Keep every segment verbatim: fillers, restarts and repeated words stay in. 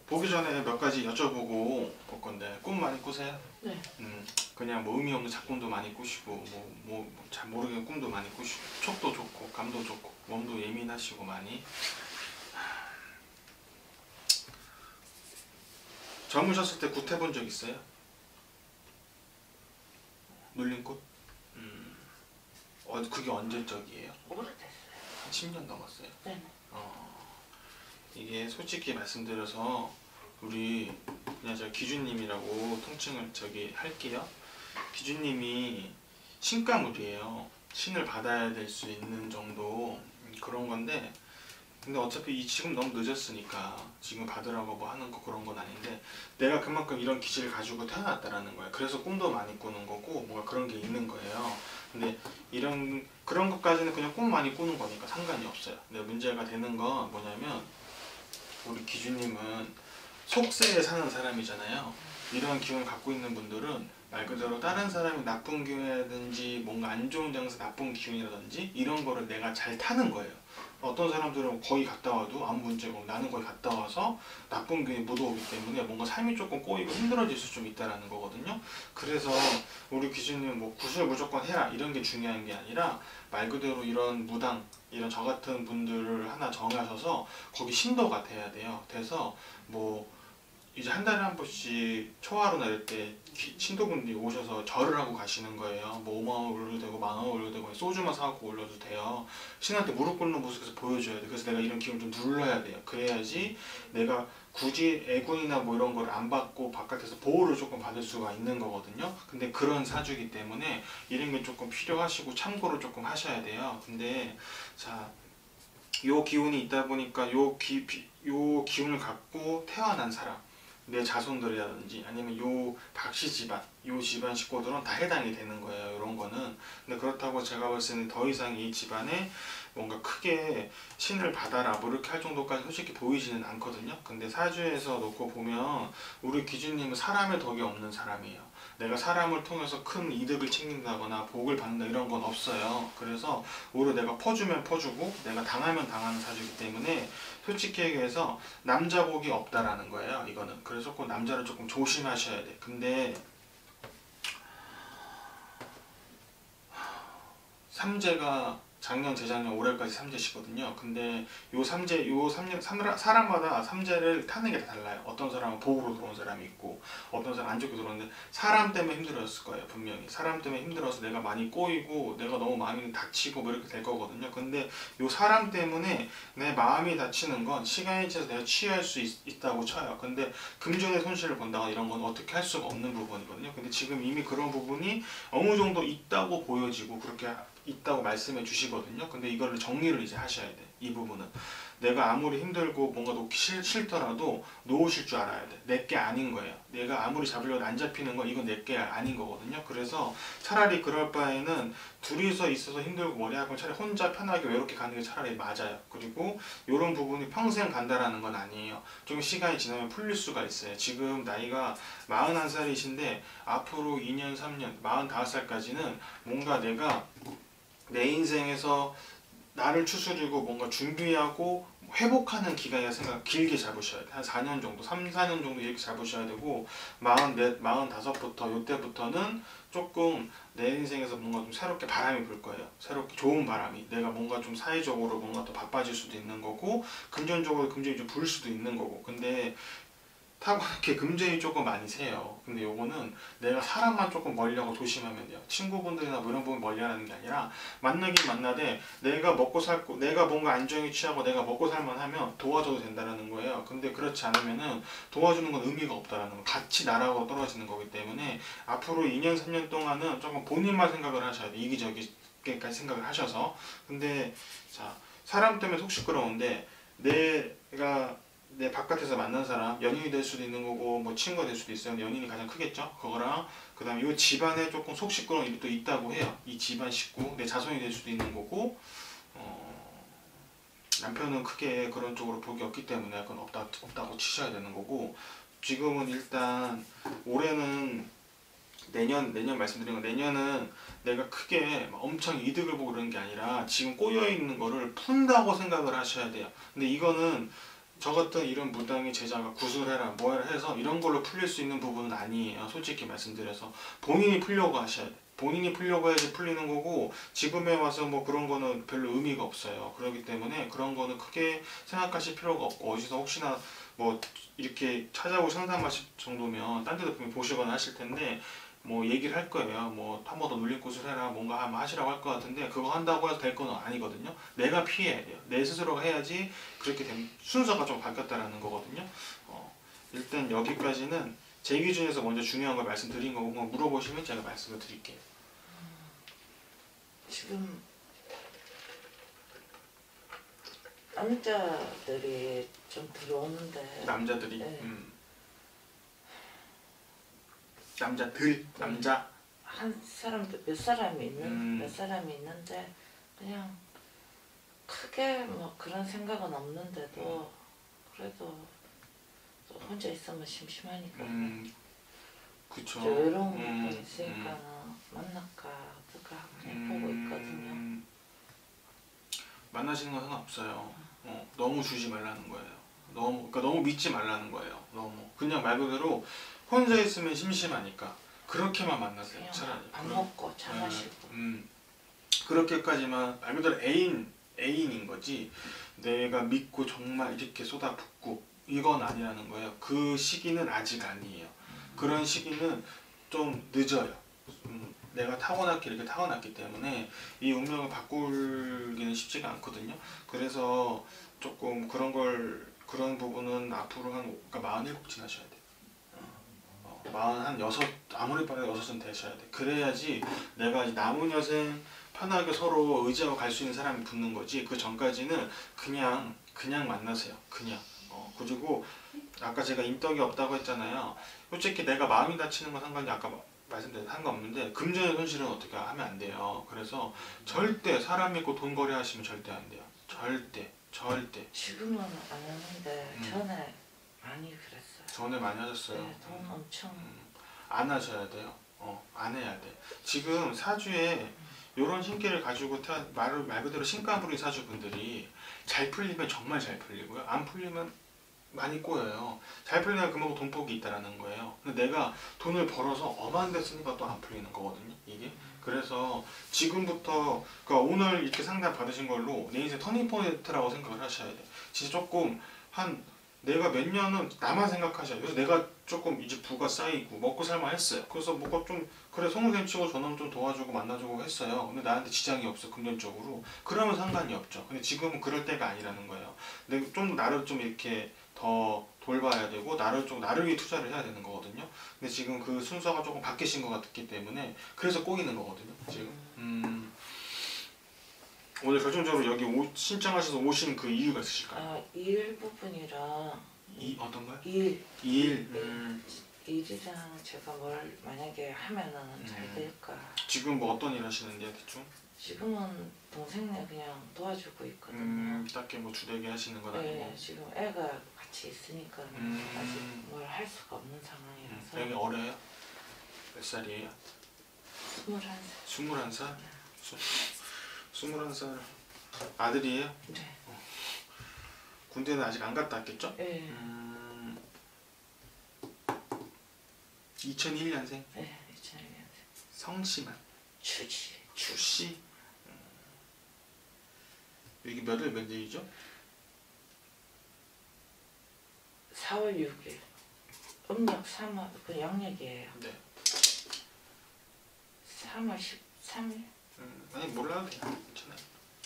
보기 전에 몇 가지 여쭤보고 볼 건데 꿈 많이 꾸세요? 네. 음, 그냥 뭐 의미 없는 작품도 많이 꾸시고 뭐 뭐 잘 모르겠는 꿈도 많이 꾸시고 촉도 좋고 감도 좋고 몸도 예민하시고 많이. 젊으셨을 때 굿 해본 적 있어요? 눌린 꽃? 음, 어, 그게 언제적이에요? 오래됐어요. 한 십 년 넘었어요? 네. 어, 이게 솔직히 말씀드려서 우리 그냥 저 기준님이라고 통칭을 저기 할게요. 기준님이 신가물이에요. 신을 받아야 될 수 있는 정도 그런 건데, 근데 어차피 이 지금 너무 늦었으니까 지금 받으라고 뭐 하는 거 그런 건 아닌데, 내가 그만큼 이런 기질을 가지고 태어났다라는 거예요. 그래서 꿈도 많이 꾸는 거고 뭔가 그런 게 있는 거예요. 근데 이런 그런 것까지는 그냥 꿈 많이 꾸는 거니까 상관이 없어요. 근데 문제가 되는 건 뭐냐면, 우리 기준님은 속세에 사는 사람이잖아요. 이런 기운을 갖고 있는 분들은 말 그대로 다른 사람이 나쁜 기운이라든지 뭔가 안 좋은 장소 나쁜 기운이라든지 이런 거를 내가 잘 타는 거예요. 어떤 사람들은 거의 갔다 와도 아무 문제가 없고, 나는 거의 갔다 와서 나쁜 기운이 못 오기 때문에 뭔가 삶이 조금 꼬이고 힘들어질 수 좀 있다라는 거거든요. 그래서 우리 기준님은 뭐 구슬 무조건 해라 이런 게 중요한 게 아니라, 말 그대로 이런 무당 이런 저 같은 분들을 하나 정하셔서 거기 신도가 돼야 돼요. 돼서 뭐 이제 한 달에 한 번씩 초하루나 이럴 때 신도분들이 오셔서 절을 하고 가시는 거예요. 뭐 오만 원 올려도 되고 만 원 올려도 되고 소주만 사갖고 올려도 돼요. 신한테 무릎 꿇는 모습에서 보여줘야 돼. 그래서 내가 이런 기운을 좀 눌러야 돼요. 그래야지 내가 굳이 애군이나 뭐 이런 걸 안 받고 바깥에서 보호를 조금 받을 수가 있는 거거든요. 근데 그런 사주기 때문에 이런 게 조금 필요하시고 참고를 조금 하셔야 돼요. 근데 자, 요 기운이 있다 보니까 요, 기, 요 기운을 갖고 태어난 사람, 내 자손들이라든지 아니면 요 박씨 집안, 요 집안 식구들은 다 해당이 되는 거예요. 이런 거는. 근데 그렇다고 제가 봤을 때는 더 이상 이 집안에 뭔가 크게 신을 받아라 뭐 이렇게 할 정도까지 솔직히 보이지는 않거든요. 근데 사주에서 놓고 보면 우리 기준님은 사람의 덕이 없는 사람이에요. 내가 사람을 통해서 큰 이득을 챙긴다거나 복을 받는다 이런 건 없어요. 그래서 오히려 내가 퍼주면 퍼주고 내가 당하면 당하는 사주이기 때문에 솔직히 얘기해서 남자 복이 없다라는 거예요. 이거는. 그래서 꼭 남자를 조금 조심하셔야 돼. 근데 삼재가 작년, 재작년, 올해까지 삼재시거든요. 근데 요 삼재, 요 삼, 삼, 사람마다 삼재를 타는 게 다 달라요. 어떤 사람은 복으로 들어온 사람이 있고, 어떤 사람은 안 좋게 들어오는데, 사람 때문에 힘들었을 거예요, 분명히. 사람 때문에 힘들어서 내가 많이 꼬이고, 내가 너무 마음이 다치고, 뭐 이렇게 될 거거든요. 근데 요 사람 때문에 내 마음이 다치는 건 시간이 지나서 내가 치유할 수 있, 있다고 쳐요. 근데 금전의 손실을 본다거나 이런 건 어떻게 할 수가 없는 부분이거든요. 근데 지금 이미 그런 부분이 어느 정도 있다고 보여지고, 그렇게 있다고 말씀해 주시거든요. 근데 이거를 정리를 이제 하셔야 돼. 이 부분은 내가 아무리 힘들고 뭔가 놓기 싫, 싫더라도 놓으실 줄 알아야 돼. 내 게 아닌 거예요. 내가 아무리 잡으려고 안 잡히는 건 이건 내 게 아닌 거거든요. 그래서 차라리 그럴 바에는 둘이서 있어서 힘들고 머리하고 차라리 혼자 편하게 외롭게 가는 게 차라리 맞아요. 그리고 이런 부분이 평생 간다라는 건 아니에요. 좀 시간이 지나면 풀릴 수가 있어요. 지금 나이가 마흔한 살이신데 앞으로 이 년, 삼 년, 마흔다섯 살까지는 뭔가 내가 내 인생에서 나를 추스리고 뭔가 준비하고 회복하는 기간이라 생각 길게 잡으셔야 돼. 한 사 년 정도, 삼, 사 년 정도 이렇게 잡으셔야 되고, 마흔넷, 마흔다섯부터 요때부터는 조금 내 인생에서 뭔가 좀 새롭게 바람이 불 거예요. 새롭게 좋은 바람이. 내가 뭔가 좀 사회적으로 뭔가 더 바빠질 수도 있는 거고, 금전적으로 금전이 좀 불 수도 있는 거고. 근데 타고나게 금전이 조금 많이 세요. 근데 요거는 내가 사람만 조금 멀리하고 조심하면 돼요. 친구분들이나 뭐 이런 부분 멀리하는 게 아니라 만나긴 만나되 내가 먹고 살고 내가 뭔가 안정이 취하고 내가 먹고 살만 하면 도와줘도 된다는 거예요. 근데 그렇지 않으면은 도와주는 건 의미가 없다라는 거. 같이 나라고 떨어지는 거기 때문에 앞으로 이 년, 삼 년 동안은 조금 본인만 생각을 하셔야 돼. 이기적이게까지 생각을 하셔서. 근데 자, 사람 때문에 속 시끄러운데 내가 내 바깥에서 만난 사람, 연인이 될 수도 있는 거고 뭐 친구가 될 수도 있어요. 연인이 가장 크겠죠. 그거랑 그 다음에 이 집안에 조금 속 시끄러운 일이 또 있다고 해요. 이 집안 식구, 내 자손이 될 수도 있는 거고, 어, 남편은 크게 그런 쪽으로 복이 없기 때문에 그건 없다, 없다고 치셔야 되는 거고, 지금은 일단 올해는 내년, 내년 말씀드린 건 내년은 내가 크게 엄청 이득을 보고 그러는 게 아니라 지금 꼬여있는 거를 푼다고 생각을 하셔야 돼요. 근데 이거는 저 같은 이런 무당의 제자가 구술해라 뭐해라 해서 이런 걸로 풀릴 수 있는 부분은 아니에요. 솔직히 말씀드려서 본인이 풀려고 하셔야 돼. 본인이 풀려고 해야지 풀리는 거고 지금에 와서 뭐 그런 거는 별로 의미가 없어요. 그렇기 때문에 그런 거는 크게 생각하실 필요가 없고 어디서 혹시나 뭐 이렇게 찾아오고 상담하실 정도면 딴 데도 분명히 보시거나 하실 텐데 뭐 얘기를 할 거예요. 뭐 한 번 더 눌린 곳을 해라 뭔가 한번 하시라고 할 것 같은데 그거 한다고 해서 될 건 아니거든요. 내가 피해야 돼요. 내 스스로가 해야지 그렇게 된 순서가 좀 바뀌었다라는 거거든요. 어, 일단 여기까지는 제 기준에서 먼저 중요한 걸 말씀드린 거고 뭐 물어보시면 제가 말씀을 드릴게요. 지금 남자들이 좀 들어오는데 남자들이 네. 음. 남자들 남자 한 사람들 몇 사람이 있는 음. 몇 사람이 있는데 그냥 크게 뭐 그런 생각은 없는데도 그래도 또 혼자 있으면 심심하니까 음. 그쵸. 좀 외로운 음. 부분이 있으니까 는 만날까 어떨까 그냥 음. 보고 있거든요. 만나시는 건 상관없어요. 어, 너무 주지 말라는 거예요. 너무 그러니까 너무 믿지 말라는 거예요. 너무 그냥 말 그대로 혼자 있으면 심심하니까 그렇게만 만나세요. 그냥 차라리. 밥 그럼- 먹고 차 네, 마시고 음, 그렇게까지만 말 그대로 애인 애인인 거지. 내가 믿고 정말 이렇게 쏟아붓고 이건 아니라는 거예요. 그 시기는 아직 아니에요. 그런 시기는 좀 늦어요. 음, 내가 타고났기 이렇게 타고났기 때문에 이 운명을 바꾸기는 쉽지가 않거든요. 그래서 조금 그런 걸 그런 부분은 앞으로 한 그러니까 마흔일곱 지나셔야 돼. 어, 마흔 한 여섯 아무리 빨라도 여섯은 되셔야 돼. 그래야지 내가 이제 남은 여생 편하게 서로 의지하고 갈 수 있는 사람이 붙는 거지. 그 전까지는 그냥 그냥 만나세요. 그냥. 어, 그리고 아까 제가 인덕이 없다고 했잖아요. 솔직히 내가 마음이 다치는 건 상관이 아까 말씀드린 상관없는데 금전의 손실은 어떻게 하면 안 돼요. 그래서 절대 사람 믿고 돈 거래 하시면 절대 안 돼요. 절대 절대. 지금은 안 하는데 음. 전에 많이 그랬어요. 전에 많이 하셨어요. 네, 돈 엄청 음, 안 하셔야 돼요. 어, 안 해야 돼. 지금 사주에 이런 신기를 가지고 태, 말, 말 그대로 신가부리 사주분들이 잘 풀리면 정말 잘 풀리고요. 안 풀리면 많이 꼬여요. 잘 풀리면 그만큼 돈복이 있다라는 거예요. 근데 내가 돈을 벌어서 엄한 데 쓰니까 또 안 풀리는 거거든요. 이게. 그래서 지금부터 그러니까 오늘 이렇게 상담 받으신 걸로 내 인생 터닝포인트라고 생각을 하셔야 돼요. 진짜 조금 한 내가 몇 년은 나만 생각하셔야 돼요. 그래서 내가 조금 이제 부가 쌓이고 먹고 살만 했어요. 그래서 뭐가 좀 그래 송우쌤 치고 저놈 좀 도와주고 만나주고 했어요. 근데 나한테 지장이 없어 금전적으로. 그러면 상관이 없죠. 근데 지금은 그럴 때가 아니라는 거예요. 내가 좀 나를 좀 이렇게 더 돌봐야 되고 나를 좀 나를 위해 투자를 해야 되는 거거든요. 근데 지금 그 순서가 조금 바뀌신 것 같기 때문에 그래서 꼬이는 거거든요. 지금. 음, 오늘 결정적으로 여기 오, 신청하셔서 오신 그 이유가 있으실까요? 아, 일 부분이랑 이 어떤 거요? 일 일. 음, 일이랑 제가 뭘 만약에 하면은 잘 음. 될까? 지금 뭐 어떤 일 하시는데요, 대충? 지금은 동생네 그냥 도와주고 있거든요. 음, 딱히 뭐 주되게 하시는 건 아니고. 네, 지금 애가 같이 있으니까 음. 아직 뭘 할 수가 없는 음, 상황이라서 여기 어려요? 몇 살이에요? 스물한 살. 스물한 살? 스, 스물한 살 아들이에요? 네. 군대는 아직 안 갔다 왔겠죠? 네. 음, 이천일 년생 네, 이천일 년생. 성씨만 추지. 추씨. 음, 여기 몇월 몇 일이죠? 사월 육일. 음력 삼월 그 양력이에요. 네. 삼월 십삼일. 음, 아니 몰라도 돼요. 괜찮아요.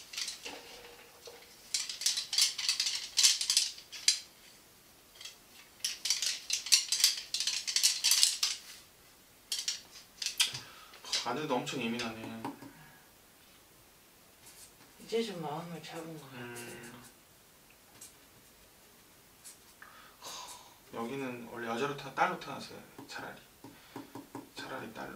아들도 엄청 예민하네. 이제 좀 마음을 잡은 것 같아요. 음, 여기는 원래 여자로 태 딸로 태어났어요. 차라리 차라리 딸로.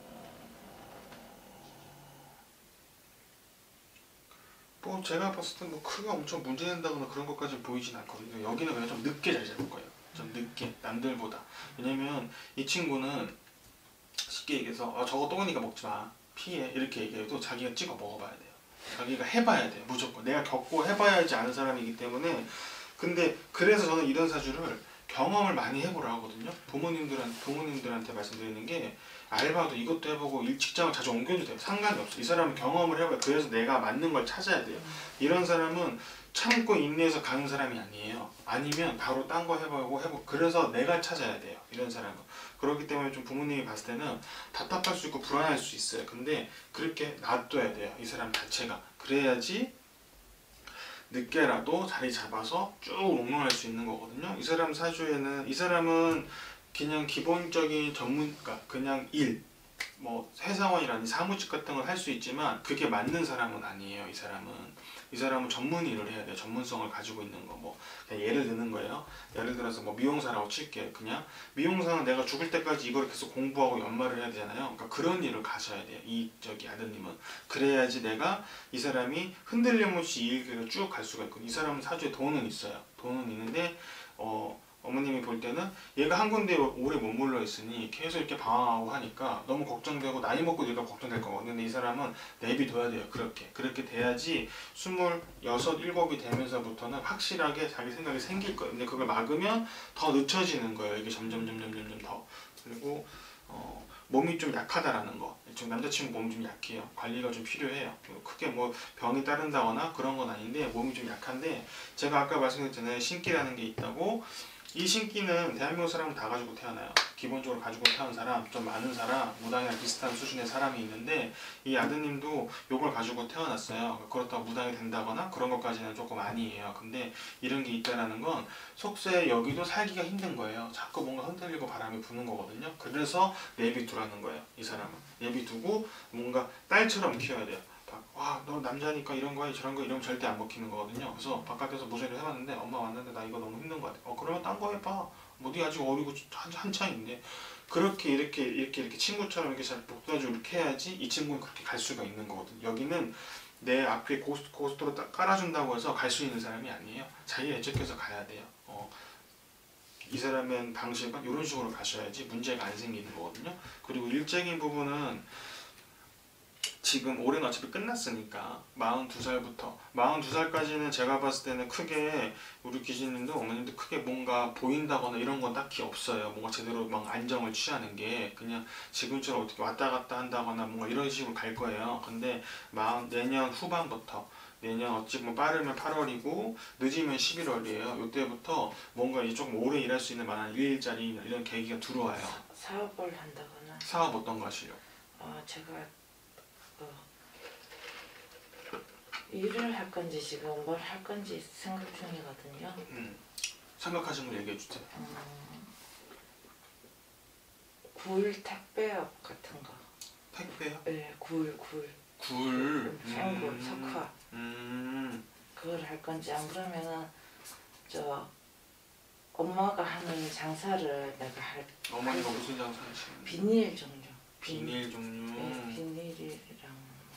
뭐 제가 봤을 때 뭐 크게 엄청 문제된다거나 그런 것까지 보이진 않거든요. 여기는 그냥 좀 늦게 잘 잡을 거예요. 좀 늦게 남들보다. 왜냐면 이 친구는 쉽게 얘기해서 어, 저거 똥이니까 먹지 마 피해 이렇게 얘기해도 자기가 찍어 먹어봐야 돼요. 자기가 해봐야 돼요. 무조건 내가 겪고 해봐야지 아는 사람이기 때문에 근데 그래서 저는 이런 사주를 경험을 많이 해보라 하거든요. 부모님들한테, 부모님들한테 말씀드리는 게 알바도 이것도 해보고 일 직장을 자주 옮겨도 돼요. 상관이 없어. 이 사람은 경험을 해봐요. 그래서 내가 맞는 걸 찾아야 돼요. 이런 사람은 참고 인내해서 가는 사람이 아니에요. 아니면 바로 딴 거 해보고 해보고 그래서 내가 찾아야 돼요. 이런 사람은. 그렇기 때문에 좀 부모님이 봤을 때는 답답할 수 있고 불안할 수 있어요. 근데 그렇게 놔둬야 돼요. 이 사람 자체가. 그래야지 늦게라도 자리 잡아서 쭉 롱런할 수 있는 거거든요. 이 사람 사주에는 이 사람은 그냥 기본적인 전문, 그러니까 그냥 일, 뭐 회사원이라는 사무직 같은 걸 할 수 있지만 그게 맞는 사람은 아니에요. 이 사람은 이 사람은 전문 일을 해야 돼요. 전문성을 가지고 있는 거. 뭐 그냥 예를 드는 거예요. 예를 들어서 뭐 미용사라고 칠게요. 그냥 미용사는 내가 죽을 때까지 이걸 계속 공부하고 연말을 해야 되잖아요. 그러니까 그런 일을 가셔야 돼요. 이 저기 아드님은. 그래야지 내가 이 사람이 흔들림 없이 이 길을 쭉 갈 수가 있고 이 사람은 사주에 돈은 있어요. 돈은 있는데 어. 어머님이 볼 때는 얘가 한 군데 오래 머물러 있으니 계속 이렇게 방황하고 하니까 너무 걱정되고 나이 먹고 얘가 걱정될 거거든요. 근데 이 사람은 내비둬야 돼요. 그렇게 그렇게 돼야지 스물여섯, 일곱이 되면서부터는 확실하게 자기 생각이 생길 거예요. 근데 그걸 막으면 더 늦춰지는 거예요. 이게 점점 점점 점점 더. 그리고 어, 몸이 좀 약하다라는 거. 지금 남자친구 몸이 좀 약해요. 관리가 좀 필요해요. 크게 뭐 병이 따른다거나 그런 건 아닌데 몸이 좀 약한데 제가 아까 말씀드렸잖아요. 신기라는 게 있다고. 이 신기는 대한민국 사람은 다 가지고 태어나요. 기본적으로 가지고 태어난 사람, 좀 많은 사람, 무당이랑 비슷한 수준의 사람이 있는데 이 아드님도 요걸 가지고 태어났어요. 그렇다고 무당이 된다거나 그런 것까지는 조금 아니에요. 근데 이런 게 있다라는 건 속세 여기도 살기가 힘든 거예요. 자꾸 뭔가 흔들리고 바람이 부는 거거든요. 그래서 내비두라는 거예요. 이 사람은. 내비두고 뭔가 딸처럼 키워야 돼요. 와, 너 남자니까 이런 거 해, 저런 거 이러면 절대 안 먹히는 거거든요. 그래서 바깥에서 무쇠를 해봤는데 엄마 왔는데 나 이거 너무 힘든 거 같아. 어, 그러면 딴 거 해봐. 뭐 네 아직 어리고 한, 한창인데 그렇게 이렇게 이렇게 이렇게 친구처럼 이렇게 잘 복사주고 이렇게 해야지 이 친구는 그렇게 갈 수가 있는 거거든. 여기는 내 앞에 고스트, 고스트로 딱 깔아준다고 해서 갈 수 있는 사람이 아니에요. 자기가 예측해서 가야 돼요. 어, 이 사람의 방식은 이런 식으로 가셔야지 문제가 안 생기는 거거든요. 그리고 일적인 부분은 지금 올해는 어차피 끝났으니까 마흔두 살부터 마흔두 살까지는 제가 봤을 때는 크게 우리 귀신님도 어머님도 크게 뭔가 보인다거나 이런 건 딱히 없어요. 뭔가 제대로 막 안정을 취하는 게 그냥 지금처럼 어떻게 왔다 갔다 한다거나 뭔가 이런 식으로 갈 거예요. 근데 마흔 내년 후반부터 내년 어찌 보면 빠르면 팔월이고 늦으면 십일월이에요. 이때부터 뭔가 이제 조금 오래 일할 수 있는 만한 일자리 이런 계기가 들어와요. 사업을 한다거나 사업 어떤 거 하시려고? 어, 제가 그 일을 할 건지 지금 뭘 할 건지 생각 중이거든요. 음, 생각하신 거 얘기해 주세요. 음, 굴 택배업 같은 거. 택배요? 네, 굴, 굴. 굴. 생굴, 음, 석화. 음, 그걸 할 건지 안 그러면은 저 엄마가 하는 장사를 내가 할 어머니가 무슨 장사 하시는? 비닐 종류. 비닐 종류. 네, 비닐이랑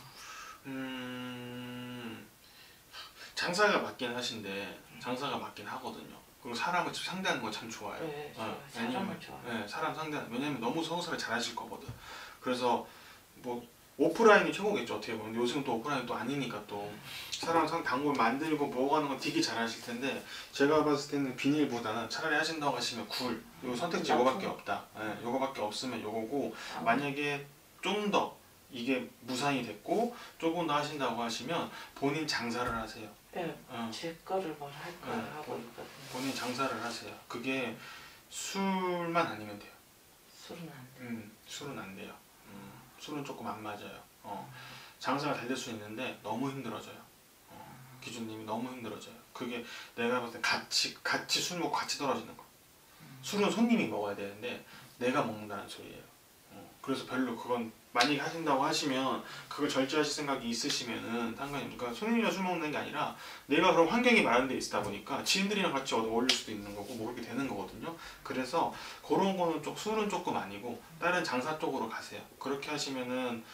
음, 장사가 맞긴 하신데 장사가 맞긴 하거든요. 그리고 사람을 상대하는 거 참 좋아요. 네, 어, 사람을 왜냐면, 좋아해요. 네, 사람 상대하는 왜냐면 너무 성사를 잘하실 거거든. 그래서 뭐 오프라인이 최고겠죠 어떻게 보면. 요즘은 또 오프라인 또 아니니까 또 사람 상 단골 만들고 뭐 하는 건 되게 잘하실 텐데 제가 봤을 때는 비닐보다는 차라리 하신다고 하시면 굴. 요 선택지 요거밖에 없다. 예, 요거밖에 없으면 요거고 만약에 좀 더 이게 무산이 됐고 조금 더 하신다고 하시면 본인 장사를 하세요. 네, 어, 제 거를 뭘 할 거 네, 하고 본- 있거든요. 본인 장사를 하세요. 그게 술만 아니면 돼요. 술은 안 돼. 음, 술은 안 돼요. 음, 술은 조금 안 맞아요. 어, 장사가 잘 될 수 있는데 너무 힘들어져요. 어, 기준님이 너무 힘들어져요. 그게 내가 봤을 때 같이 같이 술 먹고 같이 떨어지는 거. 술은 손님이 먹어야 되는데 내가 먹는다는 소리예요. 어, 그래서 별로 그건 만약에 하신다고 하시면 그걸 절제하실 생각이 있으시면은 상관이 없으니까 그러니까 손님이랑 술 먹는 게 아니라 내가 그런 환경이 마련돼 있다 보니까 지인들이랑 같이 어울릴 수도 있는 거고 뭐 그렇게 되는 거거든요. 그래서 그런 거는 좀 술은 조금 아니고 다른 장사 쪽으로 가세요. 그렇게 하시면은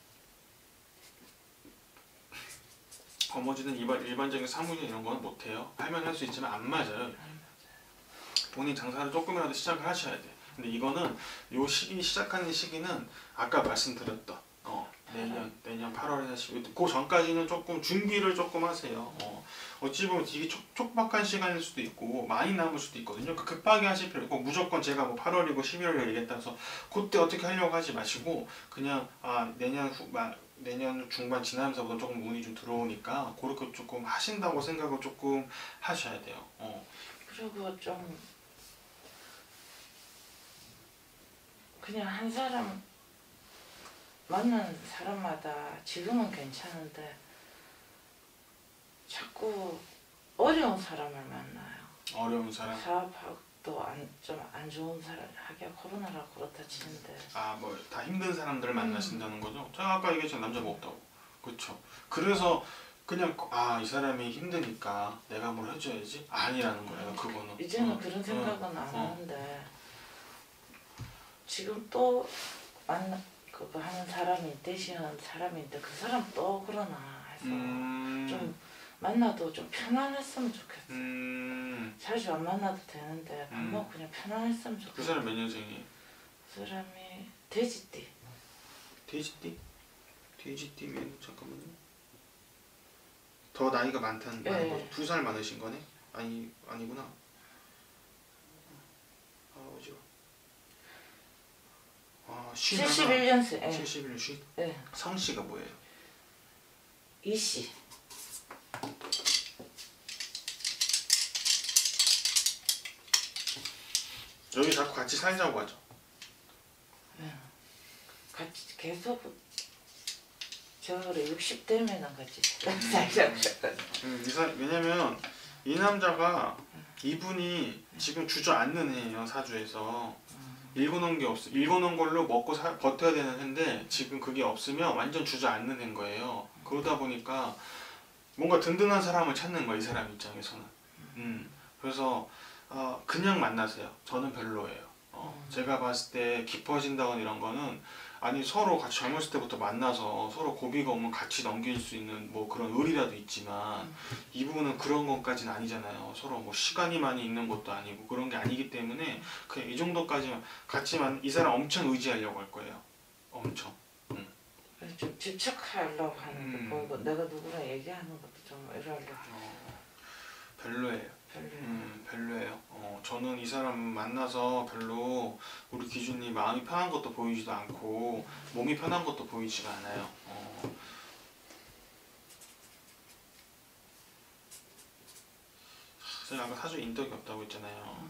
거머쥐는 일반, 일반적인 사무실 이런 거는 못해요. 하면 할 수 있지만 안 맞아요. 본인 장사를 조금이라도 시작을 하셔야 돼. 근데 이거는 요 시기 시작하는 시기는 아까 말씀드렸던 어, 내년 내년 팔월에 하시고 그 전까지는 조금 준비를 조금 하세요. 어, 어찌 보면 되게 촉, 촉박한 시간일 수도 있고 많이 남을 수도 있거든요. 그 급하게 하실 필요 없고 무조건 제가 뭐 팔월이고 십일월에 얘기했다 해서 그때 어떻게 하려고 하지 마시고 그냥 아 내년 후 마, 내년 중반 지나면서부터 조금 운이 좀 들어오니까 그렇게 조금 하신다고 생각을 조금 하셔야 돼요. 어. 그리고 좀 그냥 한 사람 만난 사람마다 지금은 괜찮은데 자꾸 어려운 사람을 만나요. 어려운 사람. 사업도 안, 좀 안 좋은 사람, 하기야 코로나라 그렇다 치는데. 아, 뭐 다 힘든 사람들을 만나신다는 거죠? 제가 아까 얘기했잖아요. 남자가 없다고. 그렇죠. 그래서 그냥 아, 이 사람이 힘드니까 내가 뭘 해줘야지? 아니라는 거예요. 그거는. 이제는 어, 그런 생각은 안 어. 하는데 지금 또 만나 그거 하는 사람이 대시하는 사람인데 그 사람 또 그러나 해서 음, 좀 만나도 좀 편안했으면 좋겠어. 음, 자주 안 만나도 되는데 밥 음. 먹고 그냥 편안했으면 좋겠어. 그 사람 몇 년생이에요? 그 사람이 돼지띠. 돼지띠? 돼지띠면 잠깐만요. 더 나이가 많다는 예, 많은 예. 거죠? 두 살 많으신 거네? 아니 아니구나. 아 어지러. 아 쉰. 칠십일 년생. 예. 칠십일 년 쉰. 예. 성씨가 뭐예요? 이씨. 여기 자꾸 같이 살자고 하죠. 예. 같이 계속 저를 육십 대면은 같이 살자고 그랬거든. 음, 이 사, 왜냐면 이 남자가 이분이 지금 주저앉는 해예요. 사주에서 읽어놓은 게 없어. 읽어놓은 걸로 먹고 사, 버텨야 되는 해인데 지금 그게 없으면 완전 주저앉는 해인 거예요. 그러다 보니까 뭔가 든든한 사람을 찾는 거야. 이 사람 입장에서는. 음, 그래서 어, 그냥 만나세요. 저는 별로예요. 어, 제가 봤을 때 깊어진다거나 이런 거는 아니 서로 같이 젊었을 때부터 만나서 서로 고비가 오면 같이 넘길 수 있는 뭐 그런 의리라도 있지만 이 부분은 그런 것까지는 아니잖아요. 서로 뭐 시간이 많이 있는 것도 아니고 그런 게 아니기 때문에 그냥 이 정도까지만 같이만 이 사람 엄청 의지하려고 할 거예요. 엄청. 그래서 좀 집착하려고 하는 음. 거 보이고 내가 누구랑 얘기하는 것도 좀 이러려고 어, 별로예요. 별로예요. 음, 별로예요. 어, 저는 이 사람 만나서 별로 우리 기준이 마음이 편한 것도 보이지도 않고 몸이 편한 것도 보이지가 않아요. 어. 제가 아까 사주 인덕이 없다고 했잖아요.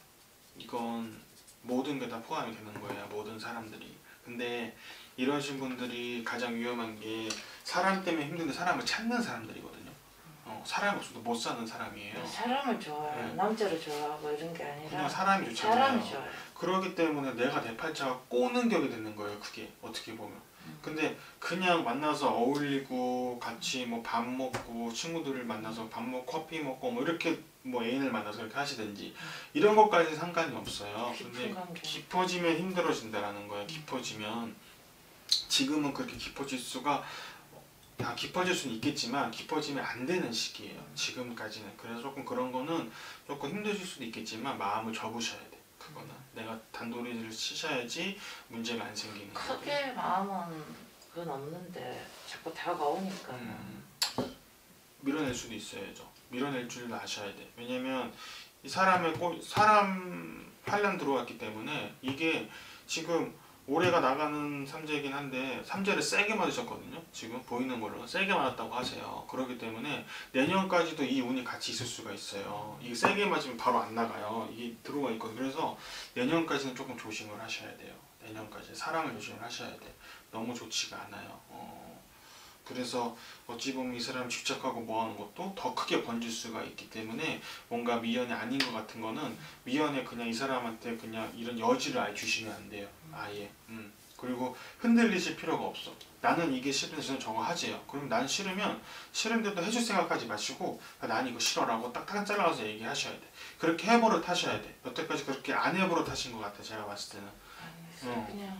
이건 모든 게 다 포함이 되는 거예요. 모든 사람들이. 근데 이러신 분들이 가장 위험한 게 사람 때문에 힘든데 사람을 찾는 사람들이거든요. 어, 사람이 없어도 못 사는 사람이에요. 사람을 좋아해요. 네. 남자를 좋아하고 이런 게 아니라 그냥 사람이 좋잖아요. 사람이 좋아요. 그러기 때문에 내가 대팔자가 꼬는 격이 되는 거예요. 그게 어떻게 보면. 근데 그냥 만나서 어울리고 같이 뭐 밥 먹고 친구들을 만나서 밥 먹고 커피 먹고 뭐 이렇게 뭐 애인을 만나서 이렇게 하시든지 이런 것까지는 상관이 없어요. 깊은 근데 관계. 깊어지면 힘들어진다라는 거예요. 깊어지면 지금은 그렇게 깊어질 수가 다 깊어질 수는 있겠지만 깊어지면 안 되는 시기예요. 지금까지는. 그래서 조금 그런 거는 조금 힘드실 수도 있겠지만 마음을 접으셔야 돼. 그거는 내가 단도리를 치셔야지 문제가 안 생기는 거예요. 크게 마음은 그건 없는데 자꾸 다가오니까 음, 밀어낼 수도 있어야죠. 밀어낼 줄도 아셔야 돼. 왜냐면 이 사람의 꼴, 사람 팔년 들어왔기 때문에 이게 지금 올해가 나가는 삼재이긴 한데 삼재를 세게 맞으셨거든요. 지금 보이는 걸로 세게 맞았다고 하세요. 그렇기 때문에 내년까지도 이 운이 같이 있을 수가 있어요. 이게 세게 맞으면 바로 안 나가요. 이게 들어와 있거든요. 그래서 내년까지는 조금 조심을 하셔야 돼요. 내년까지 사람을 조심을 하셔야 돼. 너무 좋지가 않아요. 어, 그래서 어찌 보면 이 사람 집착하고 뭐하는 것도 더 크게 번질 수가 있기 때문에 뭔가 미연이 아닌 것 같은 거는 미연에 그냥 이 사람한테 그냥 이런 여지를 아예 주시면 안 돼요. 아예. 음. 그리고 흔들리실 필요가 없어. 나는 이게 싫은데 저는 저거 하지요. 그럼 난 싫으면 싫은데도 해줄 생각하지 마시고 난 이거 싫어라고 딱딱 잘라서 얘기하셔야 돼. 그렇게 해버릇 하셔야 돼. 여태까지 그렇게 안 해버릇 하신 것 같아. 제가 봤을 때는. 아니, 어. 그냥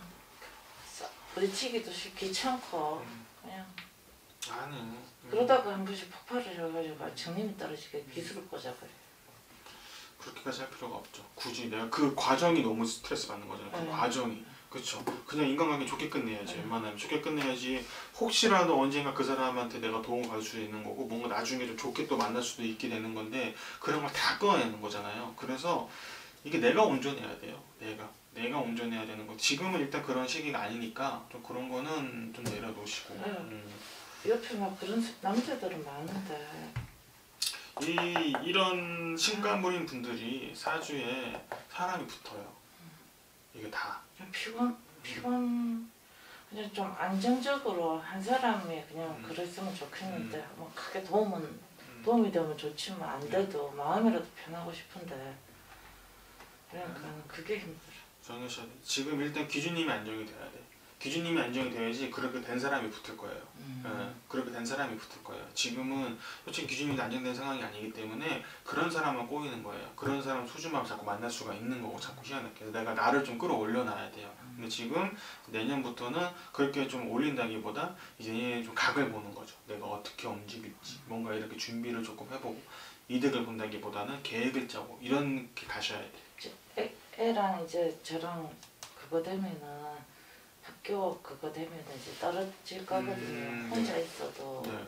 부딪히기도 싫 귀찮고 음. 그냥 아니. 음. 그러다가 한 번씩 폭발을 해가지고 정림이 떨어지게 기술을 꽂아버려. 그렇게까지 할 필요가 없죠. 굳이 내가 그 과정이 너무 스트레스 받는 거잖아요. 그 네. 과정이. 그렇죠. 그냥 인간관계 좋게 끝내야지. 네. 웬만하면 좋게 끝내야지. 혹시라도 언젠가 그 사람한테 내가 도움을 받을 수 있는 거고 뭔가 나중에 좀 좋게 또 만날 수도 있게 되는 건데 그런 걸 다 끊어내는 거잖아요. 그래서 이게 내가 온전해야 돼요. 내가 내가 온전해야 되는 거. 지금은 일단 그런 시기가 아니니까 좀 그런 거는 좀 내려놓으시고. 네. 음. 옆에 막 그런 사- 남자들은 많은데 이 이런 신가물인 분들이 사주에 사람이 붙어요. 이게 다. 그냥 피곤 피곤 그냥 좀 안정적으로 한 사람이 그냥 음. 그랬으면 좋겠는데 음. 뭐 크게 도움은 음. 도움이 되면 좋지만 안 돼도 마음이라도 편하고 싶은데 그러니까 그게 힘들어. 정하셔야 돼. 지금 일단 기준님이 안정이 돼야 돼. 기준님이 안정이 돼야지 그렇게 된 사람이 붙을 거예요. 음. 예, 그렇게 된 사람이 붙을 거예요. 지금은 솔직히 기준님이 안정된 상황이 아니기 때문에 그런 사람만 꼬이는 거예요. 그런 사람 소중함을 자꾸 만날 수가 있는 거고 자꾸 희한하게. 그래서 내가 나를 좀 끌어올려놔야 돼요. 근데 지금 내년부터는 그렇게 좀 올린다기보다 이제 얘는 좀 각을 보는 거죠. 내가 어떻게 움직일지 뭔가 이렇게 준비를 조금 해보고 이득을 본다기보다는 계획을 짜고 이렇게 가셔야 돼요. 이제 애, 애랑 이제 저랑 그거 되면은 학교 그거 되면은 이제 떨어질 거거든요. 음, 혼자 네. 있어도 네.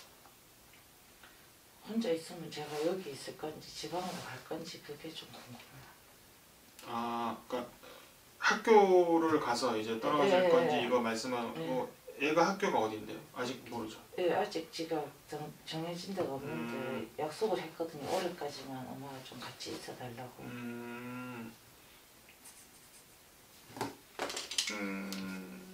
혼자 있으면 제가 여기 있을 건지 지방으로 갈 건지 그게 좀 궁금해요. 아, 그러니까 학교를 가서 이제 떨어질 예, 건지 예. 이거 말씀하고 애가 학교가 어딘데요? 아직 모르죠. 예, 아직 지가 정, 정해진 데가 없는데 음. 약속을 했거든요. 올해까지만 엄마가 좀 같이 있어달라고. 음. 음.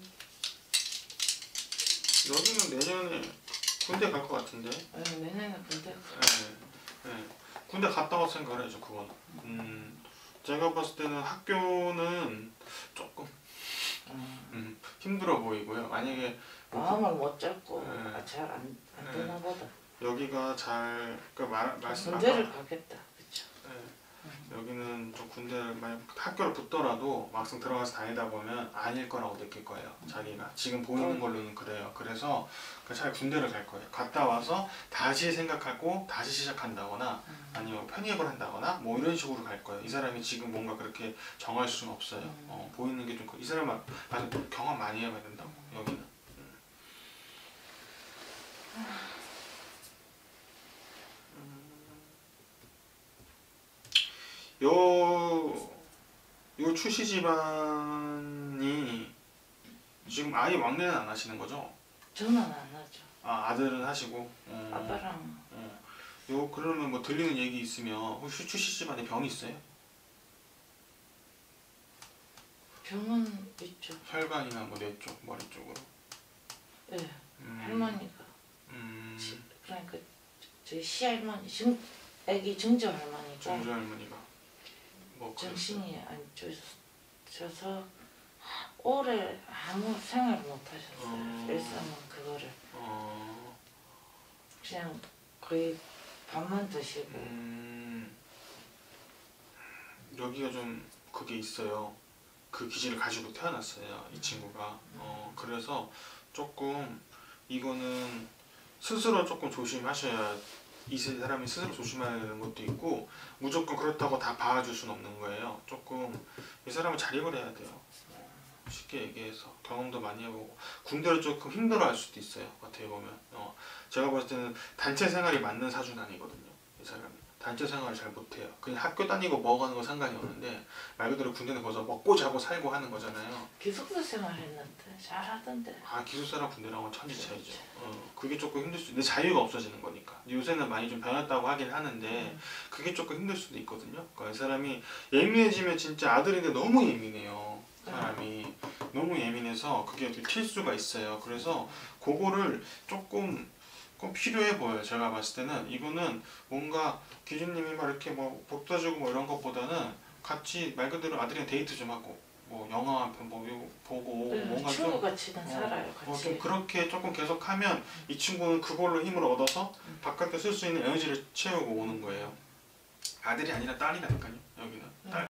여기는 내년에 군대 갈 것 같은데. 예, 내년에 군대 예, 예. 군대 갔다 와서 생각을 해야죠, 그건. 음. 제가 봤을 때는 학교는 조금 음, 음, 힘들어 보이고요. 만약에 뭐 마음을 못 잡고 예. 아, 잘 안 안 예. 되나 보다. 여기가 잘, 그 말, 말씀 군대를 아까 가겠다. 그쵸? 예, 여기는 좀 군대를 만약 학교를 붙더라도 막상 들어가서 다니다 보면 아닐 거라고 느낄 거예요. 자기가 지금 보이는 걸로는 그래요. 그래서 그 차라리 군대를 갈 거예요. 갔다 와서 다시 생각하고 다시 시작한다거나 음. 아니면 편입을 한다거나 뭐 이런 식으로 갈 거예요. 이 사람이 지금 뭔가 그렇게 정할 수는 없어요. 음. 어, 보이는 게 좀 이 사람은 아주 경험 많이 해봐야 된다고 여기는. 요, 요 출시 집안이 지금 아예 왕래는 안 하시는 거죠? 저는 안 하죠. 아, 아들은 하시고. 어, 아빠랑 어. 요, 그러면 뭐 들리는 얘기 있으면 혹시 출시 집안에 병이 있어요? 병은 있죠. 혈관이나 뭐 뇌 쪽, 머리 쪽으로. 예, 음, 할머니가 음, 지- 그러니까 저희 시할머니, 증, 애기 증조 할머니가 정조 할머니가 뭐 그랬어요? 정신이 안 좋아져서 오래 아무 생활을 못 하셨어요. 어. 일상은 그거를 어, 그냥 거의 밥만 드시고 음, 여기가 좀 그게 있어요. 그 기질을 가지고 태어났어요, 이 친구가. 어, 그래서 조금 이거는 스스로 조금 조심하셔야 이 사람이 스스로 조심해야 되는 것도 있고 무조건 그렇다고 다 봐줄 수는 없는 거예요. 조금 이 사람은 자립을 해야 돼요. 쉽게 얘기해서 경험도 많이 해보고 군대를 조금 힘들어할 수도 있어요. 어떻게 보면 어, 제가 봤을 때는 단체 생활이 맞는 사주는 아니거든요. 이 사람이 단체 생활을 잘 못해요. 그냥 학교 다니고 먹어가는 거 상관이 없는데 말 그대로 군대는 거기서 먹고 자고 살고 하는 거잖아요. 기숙사 생활했는데 잘하던데. 아, 기숙사랑 군대랑은 천지 차이죠. 어, 그게 조금 힘들 수, 근데 자유가 없어지는 거니까. 요새는 많이 좀 변했다고 하긴 하는데 그게 조금 힘들 수도 있거든요. 그러니까 이 사람이 예민해지면 진짜 아들인데 너무 예민해요. 사람이 너무 예민해서 그게 튈 수가 있어요. 그래서 그거를 조금 꼭 필요해 보여요. 제가 봤을 때는 이거는 뭔가 기준님이 막 이렇게 뭐 복사주고 뭐 이런 것보다는 같이 말 그대로 아들이랑 데이트 좀 하고 뭐 영화 한 편 뭐 보고 네, 뭔가 좀 친구같이는 살아요. 어, 같이. 좀 그렇게 조금 계속하면 이 친구는 그걸로 힘을 얻어서 바깥에 쓸 수 있는 에너지를 채우고 오는 거예요. 아들이 아니라 딸이라니까요. 여기는 딸.